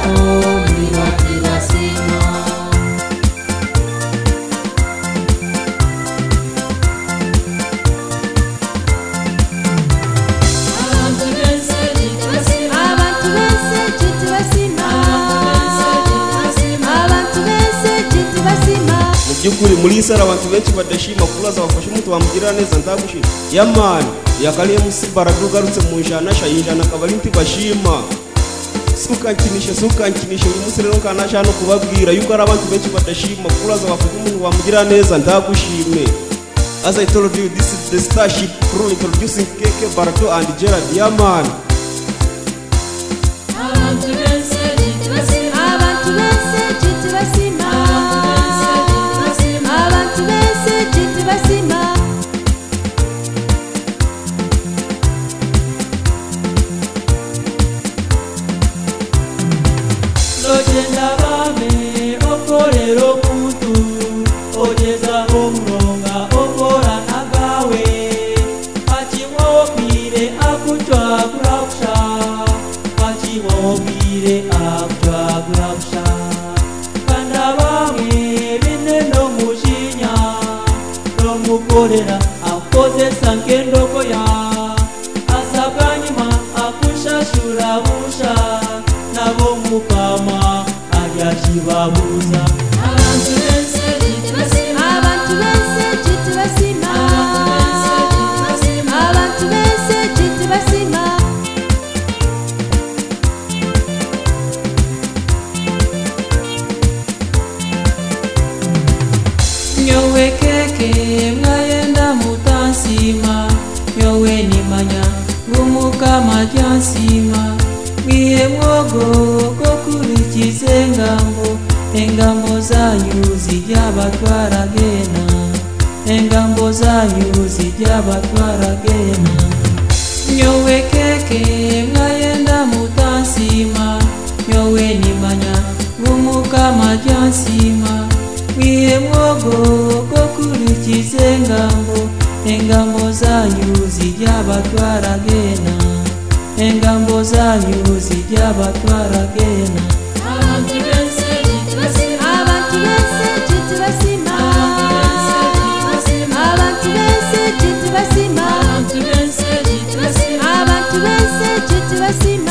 Byukuri muri isara abantu benshi badashima kulaza bafashe umuntu bamugira neza ndagushima yamani yakaliye musibara dugarutse mu njana shayinjana kabali ntibashima sukankinisha uyu munsi rero kanasha no kubabwira yuko ari abantu benshi badashima kulaza bafashe umuntu bamugira neza ndagushime. As I told you, this is the Starship Crew introducing Keke, Barato and Gerard Yaman. Akoze sankendo koya asabanyima akushashura busha nabo mukama ajashibabuza abantu bense jitibasima abantu bense jitibasima abantu bense jitibasima nyowe keke mwayenda mutansima yowe nimanya ngumukama jansima mwihe mwogo gokurikize engambo zanyu zijyabatwara gena engambo zanyu zijyabatwara gena nyowe keke mwayenda mutansima yowe nimanya ngumukama jansima mwihe mwogo gokurikize engambo zanyu zijyabatwara gena engambo zanyu zijyabatwara gena abantu bense jitibasima abantu bense jitibasima abantu bense jitibasima abantu bense jitibasima abantu bense jitibasima